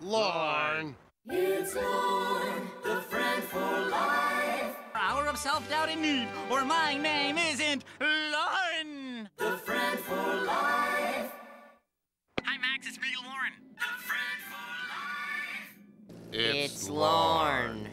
Lorne. It's Lorne, the friend for life. Hour of self-doubt in need, or my name isn't Lorne. The friend for life. Hi, Max. It's me, Lorne. The friend for life. It's Lorne.